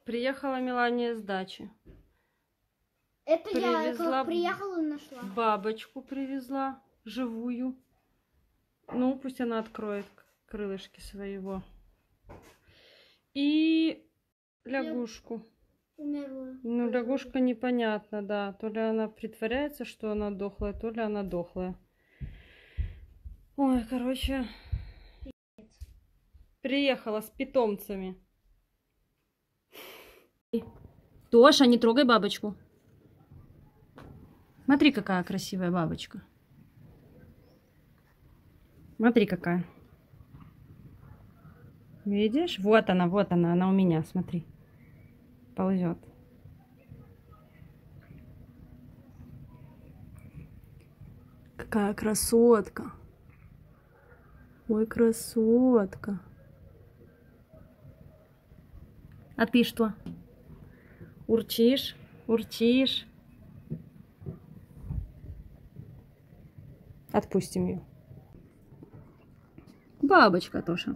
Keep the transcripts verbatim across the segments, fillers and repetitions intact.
Приехала Мелания с дачи. Это Привезла я как приехала и нашла. Бабочку привезла, живую. Ну, пусть она откроет крылышки своего. И лягушку. Умерла. Ну, лягушка непонятно, да. То ли она притворяется, что она дохлая, то ли она дохлая. Ой, короче. Приехала с питомцами. Тоша, не трогай бабочку. Смотри, какая красивая бабочка. Смотри, какая. Видишь? Вот она, вот она, она у меня, смотри. Ползет. Какая красотка. Ой, красотка. А ты что? Урчишь? Урчишь? Отпустим ее. Бабочка, Тоша.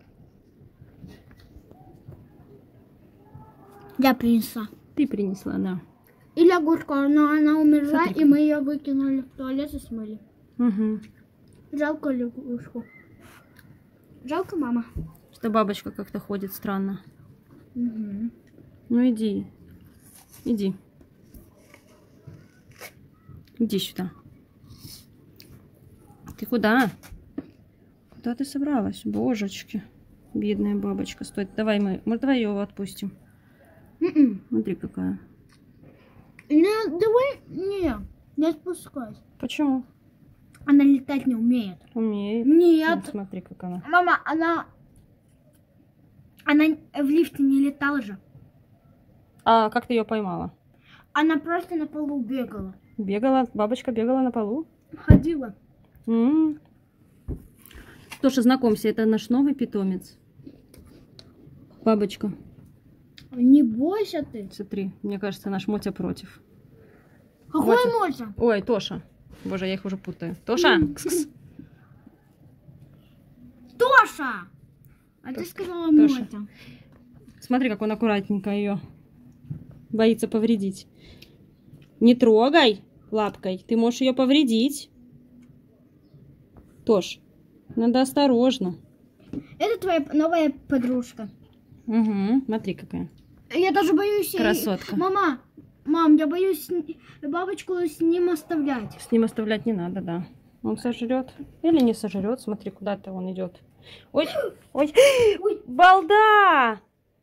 Я принесла. Ты принесла, да. И лягушка, но она умерла, Смотри. и мы ее выкинули в туалет и смыли. Угу. Жалко лягушку. Жалко мама. Что бабочка как-то ходит странно. Угу. Ну иди. Иди. Иди сюда. Ты куда? Куда ты собралась? Божечки. Бедная бабочка. Стой, давай мы. Может, давай ее отпустим. М-м. Смотри, какая. Не, давай, не, не отпускай. Почему? Она летать не умеет. Умеет. Нет. Ну, смотри, как она. Мама, она, она в лифте не летала же. А как ты ее поймала? Она просто на полу бегала. Бегала, бабочка бегала на полу? Ходила. М-м. Тоша, знакомься, это наш новый питомец. Бабочка. Не бойся ты. Смотри, мне кажется, наш Мотя против. Какой Мотя. Мотя? Ой, Тоша. Боже, я их уже путаю. Тоша! Кс-кс. Тоша! А ты Тоша. сказала Тоша. Мотя. Смотри, как он аккуратненько ее боится повредить. Не трогай лапкой, ты можешь ее повредить. Тош, надо осторожно. Это твоя новая подружка. Угу, смотри какая. Я даже боюсь... Красотка. Мама, мам, я боюсь с ни- бабочку с ним оставлять. С ним оставлять не надо, да. Он сожрет или не сожрет. Смотри, куда-то он идет. Ой, ой, Ой. балда!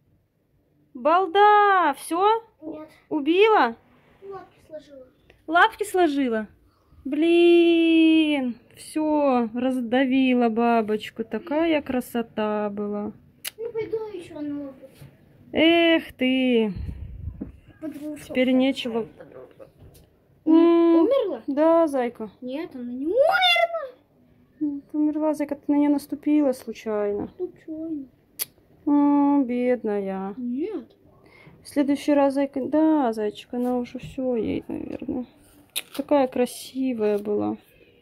Балда! Все? Нет, Убила? лапки сложила. Лапки сложила? Блин, все, раздавила бабочку. Такая красота была. Ну, пойду еще на опыт. Эх ты. Подружка. Теперь нечего. Ум- М, Умерла? Да, зайка. Нет, она не умерла. Ты умерла, зайка, ты на нее наступила случайно. Случайно. О, бедная. Нет. В следующий раз, зайка, да, зайчик, она уже все ей, наверное. Такая красивая была.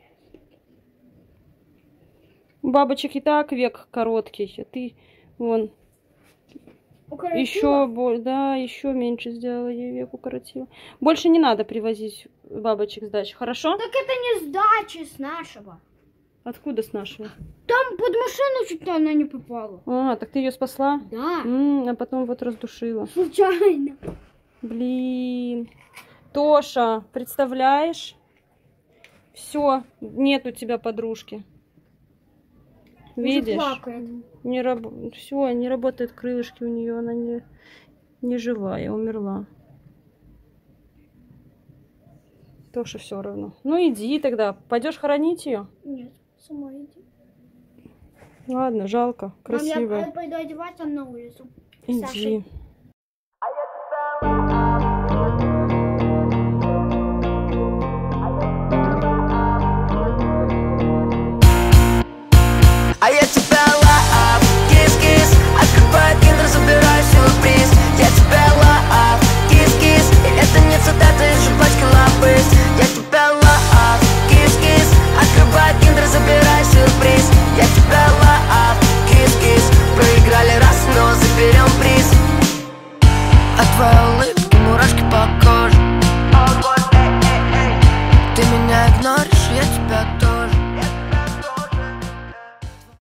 У бабочек и так век короткий, а ты вон Укоротила? еще, да, еще меньше сделала, ей век укоротила. Больше не надо привозить бабочек с дачи, хорошо? Так это не с дачи, с нашего. Откуда с нашего? Там под машину чуть она не попала. А, так ты ее спасла? Да. М, а потом вот раздушила. Случайно. Блин. Тоша, представляешь? Все, нет у тебя подружки. Видишь? Уже плакает. Не раб... Все, не работают крылышки у нее, она не, не живая, умерла. Тоша все равно. Ну иди тогда, пойдешь хоронить ее? Нет, сама иди. Ладно, жалко, красивая. Мам, я пойду одеваться на улицу. Иди. Сашей. А я тебя лав, кис-кис, открываю киндер, забираю сюрприз. Я тебя лав, кис-кис, и это не цитата из жвачки лапы. Я тебя лав, кис-кис, открываю киндер, забираю сюрприз. Я тебя лав, кис-кис, проиграли раз, но заберем приз. пока.